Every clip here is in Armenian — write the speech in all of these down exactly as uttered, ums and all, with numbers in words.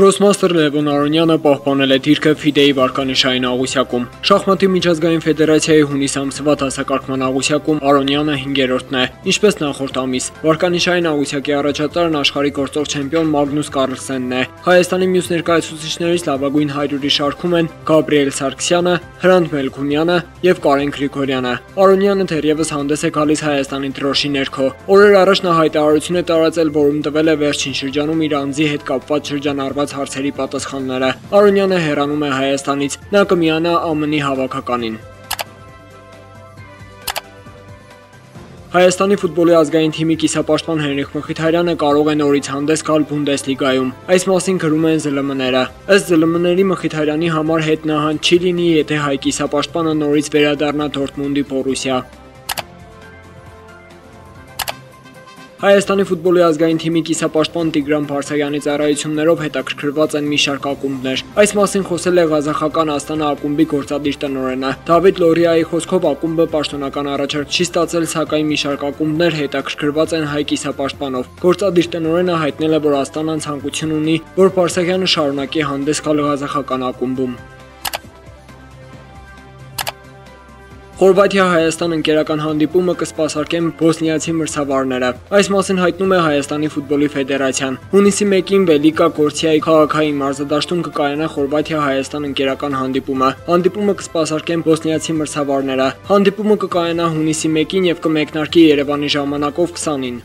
Գրոսմաստեր Լևոն Արոնյանը պահպանել է դիրքը ֆիդեի վարկանիշային աղյուսակում։ Շախմատի միջազգային ֆեդերացիայի հունիս ամսվա դասակարգման աղյուսակում Արոնյանը հինգերորդն է, ինչպես նախորդ ամիս։ Վարկանիշային աղյուսակի առաջատարն աշխարհի գործող չեմպիոն Մագնուս Կարլսենն է։ Հայաստանի մյուս ներկայացուցիչներից լավագույն հարյուրի շարքում են Գաբրիել Սարգսյանը, Հրանտ Մելքումյանը եւ Կարեն Գրիգորյանը։ Արոնյանը թերևս հանդես է գալիս Հայաստանի դրոշի ներքո։ Օրեր առաջ նա հայտարարություն է տարածել, որում տվել է վերջին շրջանում իր անձի հետ կապված շրջանառված հարցերի պատասխանները։ Արոնյանը հեռանում է Հայաստանից, նա կմիանա ԱՄՆ-ի հավաքականին։ Հայաստանի ֆուտբոլի ազգային թիմի կիսապաշտպան Հենրիխ Մխիթարյանը կարող է նորից հանդես գալ Բունդեսլիգայում։ Այս մասին գրում են զլ էմ-ները։ Ըստ զլ էմ-ների Մխիթարյանի համար հետնահանջ չի լինի, եթե հայ կիսապաշտպանը նորից վերադառնա Դորտմունդի Բորուսիա։ Հայաստանի ֆուտբոլի ազգային թիմի կիսապաշտպան Տիգրան Փարսայանի ծառայություններով հետաքրքրված են մի շարք ակումբներ։ Այս մասին խոսել է ղազախական Աստանա ակումբի գործադիր տնօրենը։ Դավիթ Լորիայի խոսքով ակումբը պաշտոնական առաջարկ չի ստացել, սակայն մի շարք ակումբներ հետաքրքրված են հայ կիսապաշտպանով։ Գործադիր տնօրենը հայտնել է, որ Աստանան ցանկություն ունի, որ Փարսայանը շարունակի հանդես գալ ղազախական ակումբում։ Խորվաթիա-Հայաստան ընկերական հանդիպումը կսպասարկեն բոսնիացի մրցավարները։ Այս մասին հայտնում է Հայաստանի ֆուտբոլի ֆեդերացիան։ Հունիսի մեկին Վելիկա Գորցիայի քաղաքային մարզադաշտում կկայանա Խորվաթիա-Հայաստան ընկերական հանդիպումը։ Հանդիպումը կսպասարկեն բոսնիացի մրցավարները։ Հանդիպումը կկայանա հունիսի մեկին եւ կմեկնարկի Երևանի ժամանակով քսանին։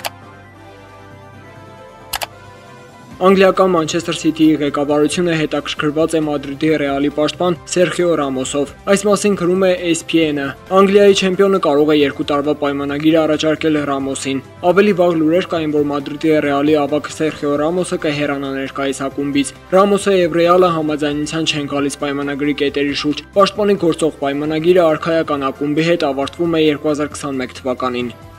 Անգլիական Մանչեսթեր Սիթիի ղեկավարությունը հետաքրքրված է Մադրիդի Ռեալի պաշտպան Սերխիո Ռամոսով։ Այս մասին գրում է էս պի էն-ը։ Անգլիայի չեմպիոնը կարող է երկու տարվա պայմանագիր առաջարկել Ռամոսին։ Ավելի վաղ լուրեր կային, որ Մադրիդի Ռեալի ավագ Սերխիո Ռամոսը կհեռանա ներկայիս ակումբից։ Ռամոսը եւ Ռեալը համաձայնության չեն գալիս պայմանագրի կետերի շուրջ։ Պաշտպանի գործող պայմանագիրը արքայական ակումբի հետ ավարտվում է երկու հազար քսանմեկ թվականին։